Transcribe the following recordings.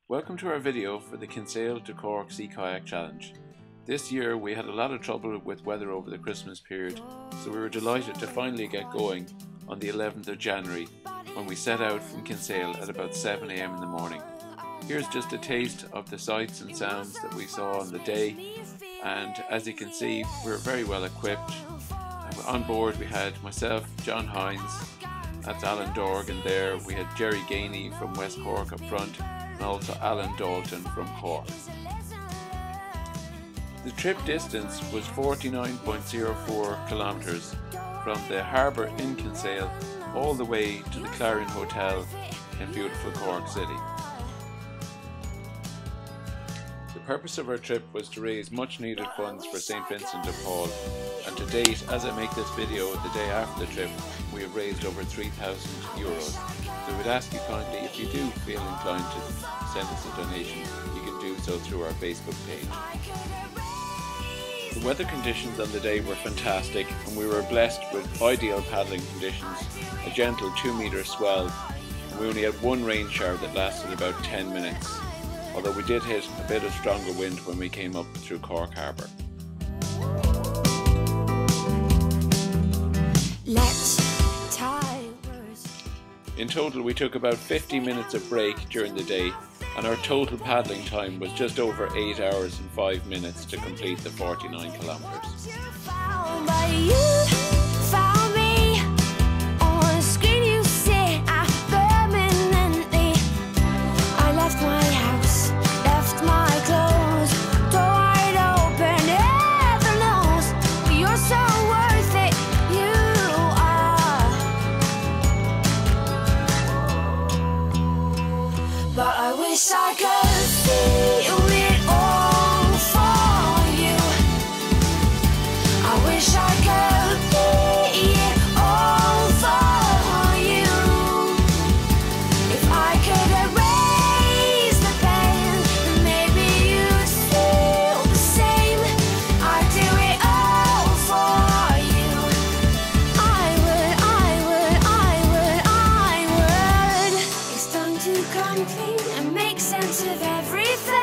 Welcome to our video for the Kinsale to Cork Sea Kayak Challenge. This year we had a lot of trouble with weather over the Christmas period, so we were delighted to finally get going on the 11th of January when we set out from Kinsale at about 7 AM in the morning. Here's just a taste of the sights and sounds that we saw on the day, and as you can see we were very well equipped. On board we had myself, John Hines, that's Alan Dorgan there, we had Jerry Gainey from West Cork up front, and also Alan Dalton from Cork. The trip distance was 49.04 kilometres from the harbour in Kinsale all the way to the Clarion Hotel in beautiful Cork City. The purpose of our trip was to raise much needed funds for St Vincent De Paul, and to date, as I make this video the day after the trip, we have raised over €3,000. So we'd ask you kindly, if you do feel inclined to send us a donation, you can do so through our Facebook page. The weather conditions on the day were fantastic, and we were blessed with ideal paddling conditions, a gentle 2-metre swell, and we only had one rain shower that lasted about 10 minutes, although we did hit a bit of stronger wind when we came up through Cork Harbour. In total we took about 50 minutes of break during the day, and our total paddling time was just over 8 hours and 5 minutes to complete the 49 kilometres. But I wish I could feel it all for you. I wish I could be it all for you. If I could erase the pain, then maybe you'd feel the same. I'd do it all for you. I would. It's time to come clean and make sense of everything.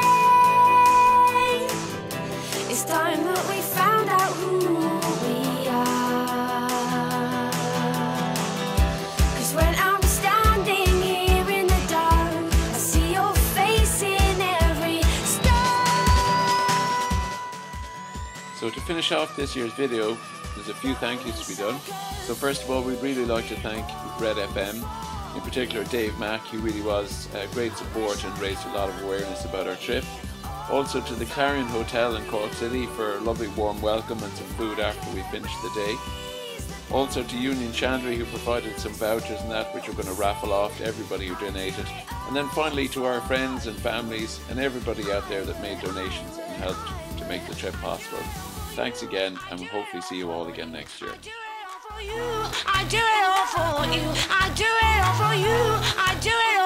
It's time that we found out who we are. 'Cause when I'm standing here in the dark, I see your face in every star. So to finish off this year's video, there's a few thank yous to be done. So first of all, we'd really like to thank Red FM, in particular Dave Mack, who really was great support and raised a lot of awareness about our trip. Also to the Clarion Hotel in Cork City for a lovely warm welcome and some food after we finished the day. Also to Union Chandry, who provided some vouchers and that, which we're going to raffle off to everybody who donated. And then finally to our friends and families and everybody out there that made donations and helped to make the trip possible. Thanks again, and we'll hopefully see you all again next year. I do it all for you. I do it all for you. I do it all for you. I do it